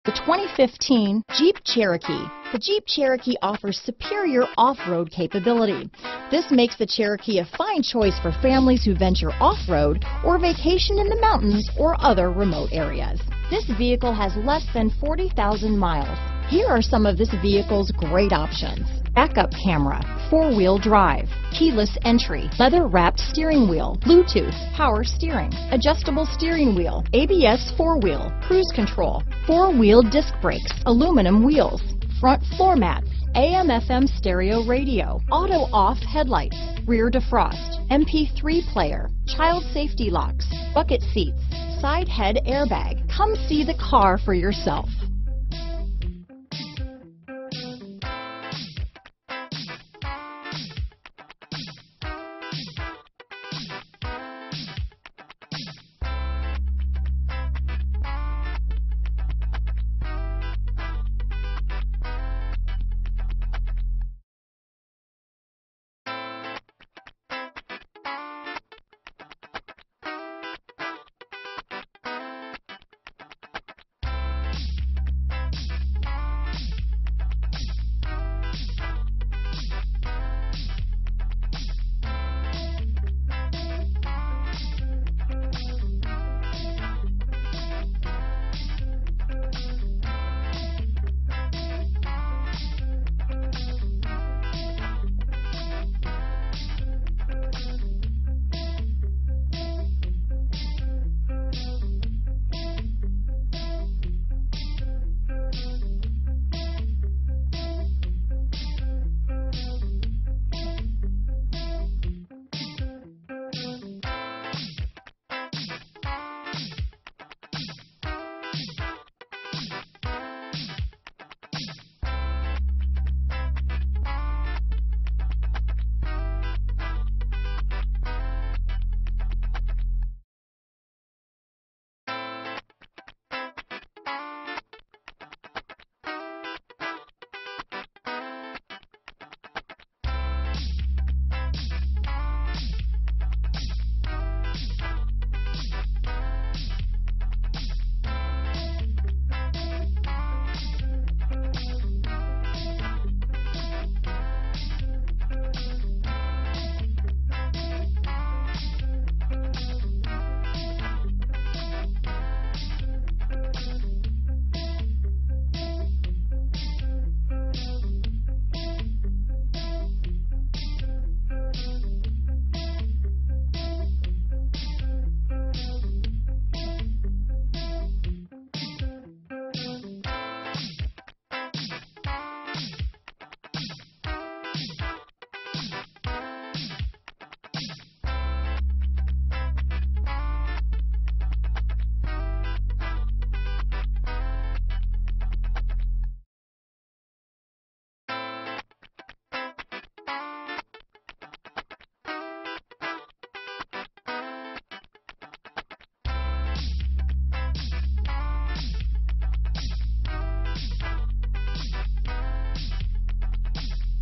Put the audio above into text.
The 2015 Jeep Cherokee. The Jeep Cherokee offers superior off-road capability. This makes the Cherokee a fine choice for families who venture off-road or vacation in the mountains or other remote areas. This vehicle has less than 40,000 miles. Here are some of this vehicle's great options: backup camera, four-wheel drive, keyless entry, leather-wrapped steering wheel, Bluetooth, power steering, adjustable steering wheel, ABS four-wheel, cruise control, four-wheel disc brakes, aluminum wheels, front floor mats, AM/FM stereo radio, auto-off headlights, rear defrost, MP3 player, child safety locks, bucket seats, side head airbag. Come see the car for yourself.